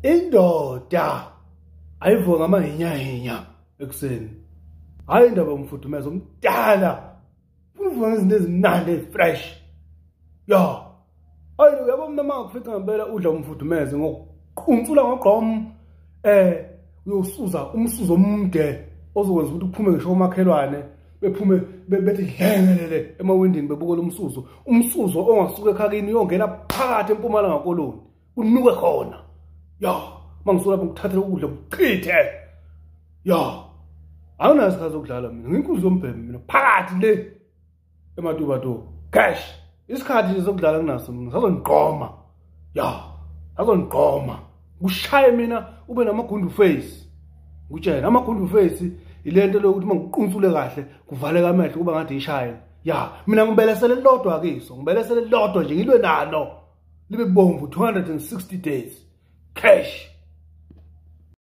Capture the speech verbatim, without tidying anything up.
indoda ayivuka ngamahinyanya ekuseni. Hayi indaba umfudumeza omdala. Uvuka izinto ezimnandi fresh. Ya. Hayi uyabo mina makufika ngempela udla umfudumeze ngokuqhuntsula ngogqom eh uyosuza umsuzo omde ozokwenza ukuthi kuphume ngisho umakhelwane bephume bethi dlengelele emawindini bebuka umsuzo umsuzo ongasuka ekhakini uyongena phakathi eMpumalanga Koloni unuke khona. Ya mangisuka lapho ngithathele ukudla ngichithe. Ya awunayo isikhathi sokudlala mina nginkuzo yombhemi mina phakathi le eMatuba to cash isikhathi sokudlala kunaso mina sazonigqoma. Ya sazonigqoma kushaye mina ube namagundu face ngutshela amagundu face ilento lokuthi mangiqunsule kahle kuvaleka amehlo kuba ngathi ishaye. Ya mina ngibelesele lodwa akiso ngibelesele lodwa nje ngilwe nalo libe bomvu two hundred sixty days cash.